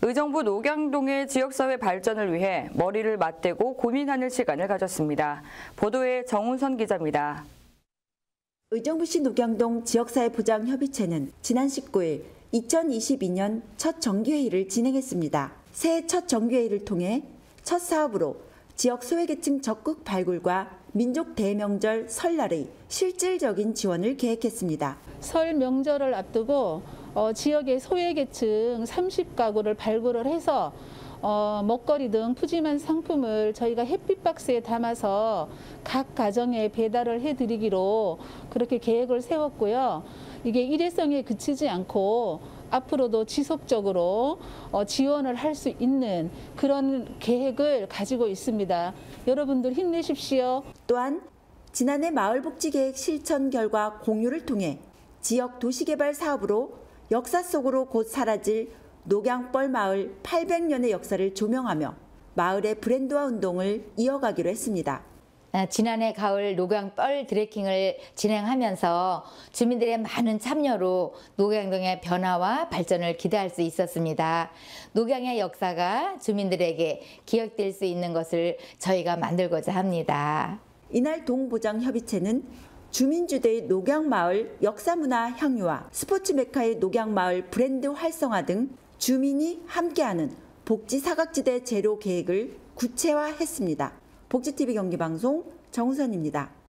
의정부 녹양동의 지역사회 발전을 위해 머리를 맞대고 고민하는 시간을 가졌습니다. 보도에 정운선 기자입니다. 의정부시 녹양동 지역사회보장협의체는 지난 19일 2022년 첫 정기회의를 진행했습니다. 새해 첫 정기회의를 통해 첫 사업으로 지역 소외계층 적극 발굴과 민족 대명절 설날의 실질적인 지원을 계획했습니다. 설 명절을 앞두고 지역의 소외계층 30가구를 발굴을 해서 먹거리 등 푸짐한 상품을 저희가 햇빛박스에 담아서 각 가정에 배달을 해드리기로 그렇게 계획을 세웠고요. 이게 일회성에 그치지 않고 앞으로도 지속적으로 지원을 할 수 있는 그런 계획을 가지고 있습니다. 여러분들 힘내십시오. 또한 지난해 마을복지계획 실천 결과 공유를 통해 지역 도시개발 사업으로 역사 속으로 곧 사라질 녹양뻘 마을 800년의 역사를 조명하며 마을의 브랜드화 운동을 이어가기로 했습니다. 지난해 가을 녹양뻘 트레킹을 진행하면서 주민들의 많은 참여로 녹양동의 변화와 발전을 기대할 수 있었습니다. 녹양의 역사가 주민들에게 기억될 수 있는 것을 저희가 만들고자 합니다. 이날 동보장협의체는 주민주도의 녹양마을 역사문화 향유와 스포츠 메카의 녹양마을 브랜드 활성화 등 주민이 함께하는 복지사각지대 제로 계획을 구체화했습니다. 복지TV 경기방송 정우선입니다.